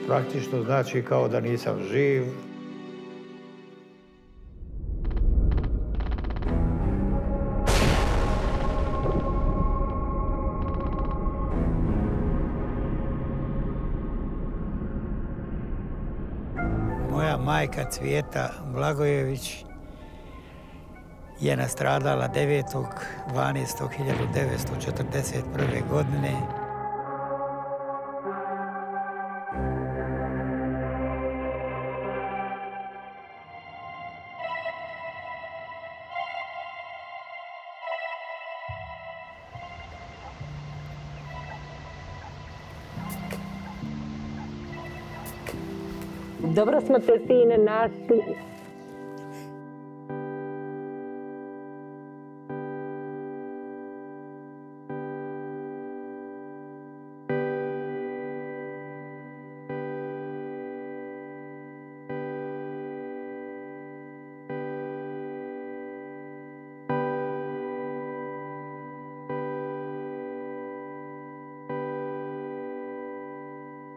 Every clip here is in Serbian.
praktično znači kao da nisam živ. Moja majka Cvijeta Blagojević je nastradala 9.12.1941. godine. Dobro smo te sine našli.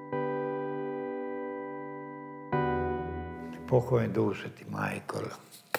Pokoj duše ti, majko.